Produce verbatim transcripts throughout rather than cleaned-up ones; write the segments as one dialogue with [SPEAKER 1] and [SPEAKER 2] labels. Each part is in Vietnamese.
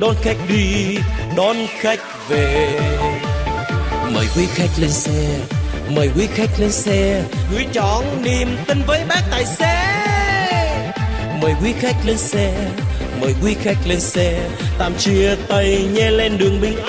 [SPEAKER 1] đón khách đi, đón khách về. Mời quý khách lên xe, mời quý khách lên xe, gửi trọn niềm tin với bác tài xế. Mời quý khách lên xe, mời quý khách lên xe, tạm chia tay nhé lên đường bình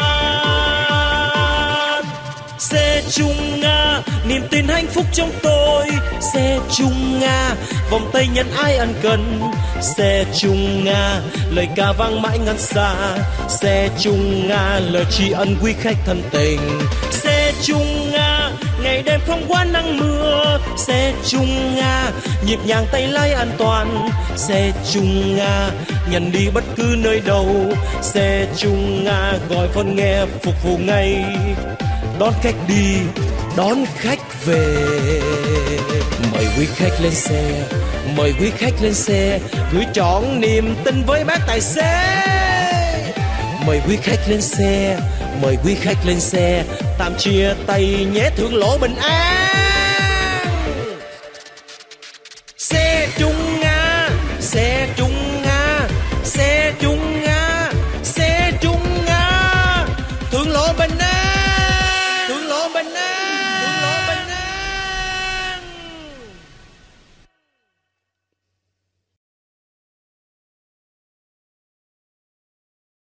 [SPEAKER 1] an. Xe chung Nga, niềm tin hạnh phúc trong tôi. Xe chung Nga, vòng tay nhận ai ân cần. Xe chung Nga, lời ca vang mãi ngàn xa. Xe chung Nga, lời tri ân quý khách thân tình. Xe chung Nga, ngày đêm không quá nắng mưa. Xe chung Nga, nhịp nhàng tay lái an toàn. Xe chung Nga, nhận đi bất cứ nơi đâu. Xe chung Nga, gọi con nghe phục vụ ngay, đón khách đi, đón khách về. Mời quý khách lên xe, mời quý khách lên xe, gửi trọn niềm tin với bác tài xế. Mời quý khách lên xe, mời quý khách lên xe, tạm chia tay nhé thượng lộ bình an.